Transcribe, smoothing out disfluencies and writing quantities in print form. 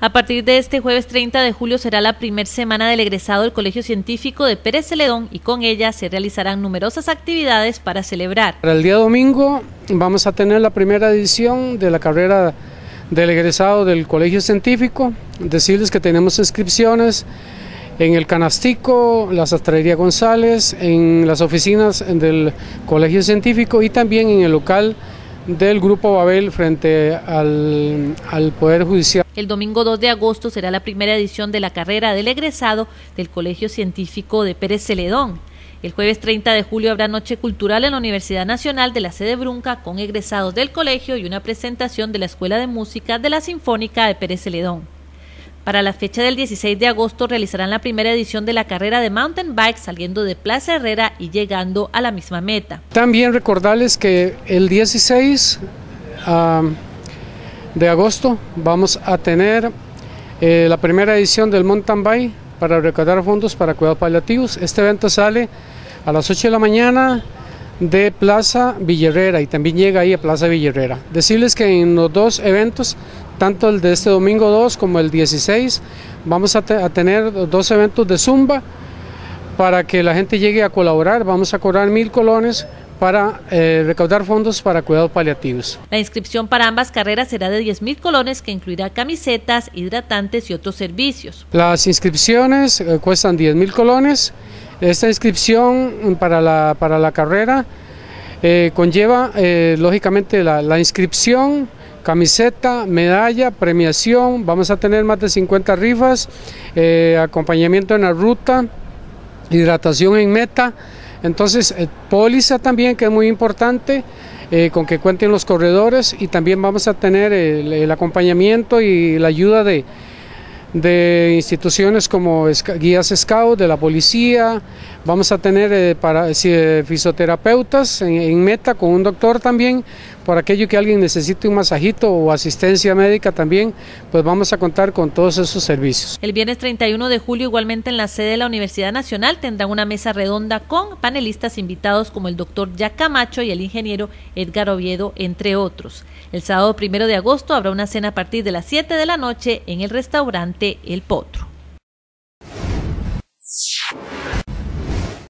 A partir de este jueves 30 de julio será la primera semana del egresado del Colegio Científico de Pérez Celedón y con ella se realizarán numerosas actividades para celebrar. Para el día domingo vamos a tener la primera edición de la carrera del egresado del Colegio Científico. Decirles que tenemos inscripciones en el Canastico, la Sastrería González, en las oficinas del Colegio Científico y también en el local del Grupo Babel frente al Poder Judicial. El domingo 2 de agosto será la primera edición de la carrera del egresado del Colegio Científico de Pérez Celedón. El jueves 30 de julio habrá noche cultural en la Universidad Nacional de la sede Brunca con egresados del colegio y una presentación de la Escuela de Música de la Sinfónica de Pérez Celedón. Para la fecha del 16 de agosto realizarán la primera edición de la carrera de mountain bike saliendo de Plaza Herrera y llegando a la misma meta. También recordarles que el 16 de agosto vamos a tener la primera edición del mountain bike para recaudar fondos para cuidados paliativos. Este evento sale a las 8 de la mañana de Plaza Villarrera y también llega ahí a Plaza Villarrera. Decirles que en los dos eventos, tanto el de este domingo 2 como el 16, vamos a tener dos eventos de Zumba para que la gente llegue a colaborar. Vamos a cobrar 1,000 colones para recaudar fondos para cuidados paliativos. La inscripción para ambas carreras será de 10,000 colones que incluirá camisetas, hidratantes y otros servicios. Las inscripciones cuestan 10,000 colones. Esta inscripción para la carrera conlleva lógicamente la inscripción, camiseta, medalla, premiación. Vamos a tener más de 50 rifas, acompañamiento en la ruta, hidratación en meta. Entonces, póliza también, que es muy importante, con que cuenten los corredores, y también vamos a tener el acompañamiento y la ayuda de instituciones como guías Scout, de la policía. Vamos a tener fisioterapeutas en meta con un doctor también, por aquello que alguien necesite un masajito o asistencia médica también, pues vamos a contar con todos esos servicios. El viernes 31 de julio igualmente en la sede de la Universidad Nacional tendrán una mesa redonda con panelistas invitados como el doctor Jack Camacho y el ingeniero Edgar Oviedo, entre otros. El sábado 1 de agosto habrá una cena a partir de las 7 de la noche en el restaurante El Potro.